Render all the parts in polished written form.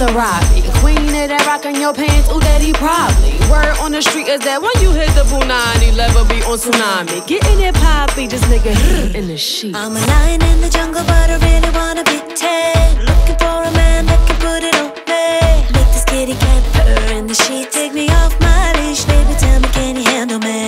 Maserati. Queen of that rock in your pants, ooh, daddy probably. Word on the street is that when you hit the Punani, level be on tsunami. Getting it poppy, this nigga in the sheet. I'm a lion in the jungle, but I really wanna be tame. Looking for a man that can put it on me. Make this kitty cat purr in the sheet. Take me off my leash, baby, tell me, can you handle me?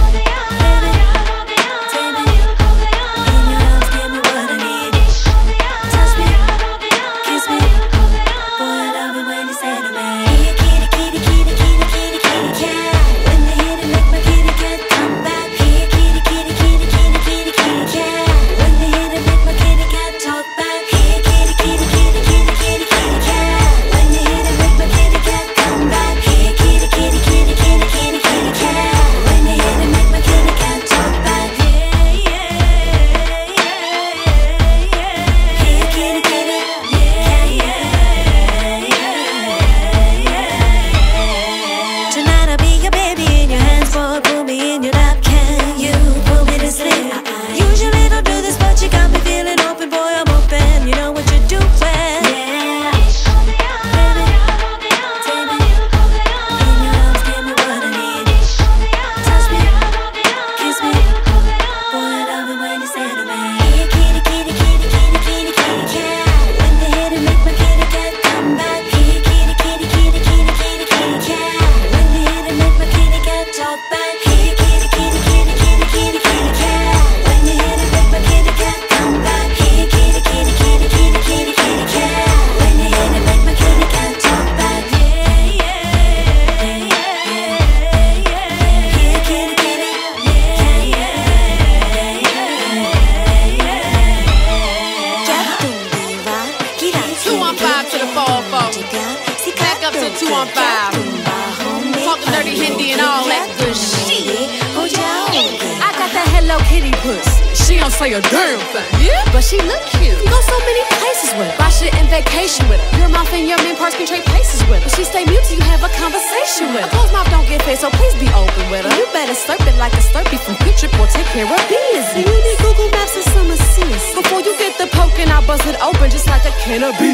Say a damn thing, yeah? But she look cute. Go so many places with her. Buy shit and vacation with her. Your mouth and your men purse can trade places with her. She stay mute till you have a conversation with her. A closed mouth don't get fed, so please be open with her. You better slurp it like a Slurpee from Quick Trip or take care of business. You need Google Maps and some assist. Before you get the poking, I'll bust it open just like a can of beer.